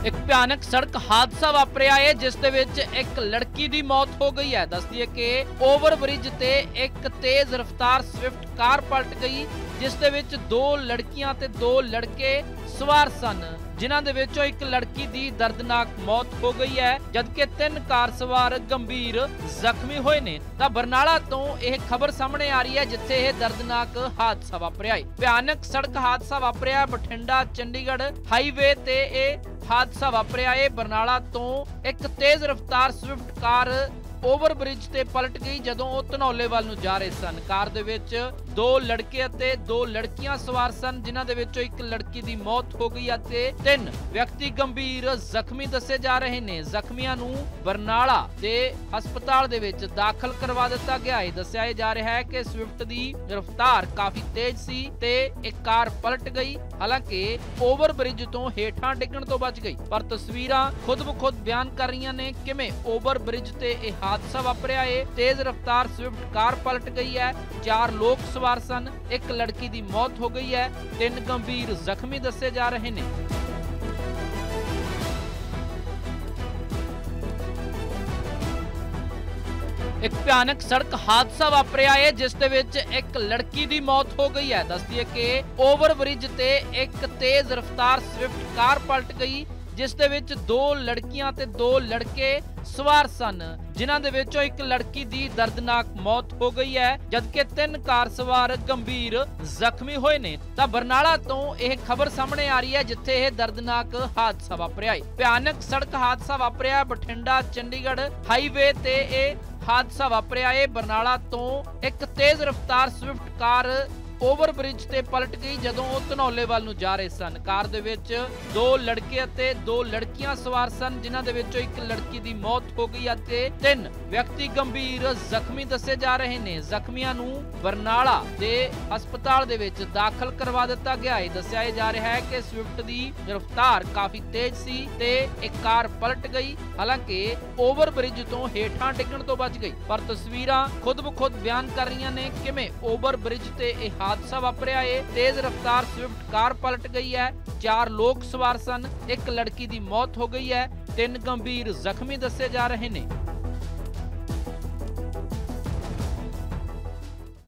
एक भयानक सड़क हादसा वापरिया है जिस दे विच एक लड़की की मौत हो गई है। दस दिए कि ओवर ब्रिज ते एक तेज रफ्तार स्विफ्ट कार पलट गई जिस दे विच दो लड़कियां ते दो लड़के सवार सन, जिन्हां दे विचों एक लड़की की दर्दनाक मौत हो गई है जबकि तीन कार सवार गंभीर जख्मी होए ने। तां बरनाला तो यह खबर सामने आ रही है जिथे यह दर्दनाक हादसा वापरिया है। भयानक सड़क हादसा वापरिया बठिंडा चंडीगढ़ हाईवे ते हादसा वापरिया है। बरनाला तो एक तेज रफ्तार स्विफ्ट कार ओवर ब्रिज ते पलट गई जदों वो धनौले वाल नूं जा रहे सन। कार दे विच दो लड़के अते दो लड़कियां सवार सन, जिन्हां दे विचों एक लड़की दी मौत हो गई अते तीन व्यक्ति गंभीर जख्मी दसे जा रहे ने। जख्मियां नूं बरनाला दे हस्पताल दे विच दाखल करवा दिता गया है। दस्सिया जा रहा है कि स्विफ्ट दी रफ्तार काफी तेज सी ते एक कार पलट गई, हालांकि ओवर ब्रिज तो हेठां डिगण तो बच गई। पर तस्वीरां खुद ब खुद बयान कर रही ने किवें ओवर ब्रिज ते हादसा वापरिया है। तेज रफ्तार स्विफ्ट कार पलट गई है, चार लोग सवार सन, एक लड़की की मौत हो गई है, तीन गंभीर जख्मी दसे जा रहे हैं। एक भयानक सड़क हादसा वापरिया है जिस दे विच एक लड़की की मौत हो गई है। दस दिए कि ओवर ब्रिज ते एक तेज रफ्तार स्विफ्ट कार पलट गई जिस दे विच दो लड़कियां ते दो लड़के सवार सन, जिन्हां दे विचों एक लड़की की दर्दनाक मौत हो गई है जबकि तीन कार सवार गंभीर जख्मी होए ने। तां बरनाला तो यह खबर सामने आ रही है जिथे यह दर्दनाक हादसा वापरिया है। भयानक सड़क हादसा वापरिया बठिंडा चंडीगढ़ हाईवे ते हादसा वापरिया है। बरनाला तो एक तेज रफ्तार स्विफ्ट कार ओवर ब्रिज ते पलट गई जदों वो धनौले वाल नूं जा रहे सन। कार दे विच दो लड़के अते दो लड़कियां सवार सन, जिन्हां दे विचों एक लड़की की मौत हो गई अते तीन व्यक्ति गंभीर जख्मी दसे जा रहे ने। जख्मियां नूं बरनाला दे हस्पताल दे विच दाखल करवा दिता गया है। दस्सिया जा रहा है कि स्विफ्ट दी रफ्तार काफी तेज सी ते एक कार पलट गई, हालांकि ओवर ब्रिज तो हेठां डिगण तो बच गई। पर तस्वीरां खुद ब खुद बयान कर रही ने किवें ओवर ब्रिज ते हादसा वापरिया है। तेज रफ्तार स्विफ्ट कार पलट गई है, चार लोग सवार सन, एक लड़की की मौत हो गई है, तीन गंभीर जख्मी दसे जा रहे हैं।